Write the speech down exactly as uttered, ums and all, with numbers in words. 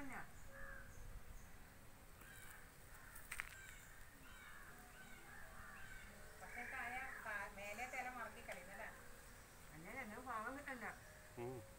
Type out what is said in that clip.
പക്ഷെ മേലെ തല മറക്കി കളിയുന്നല്ലേ അങ്ങനെ പാവം കിട്ടണ്ട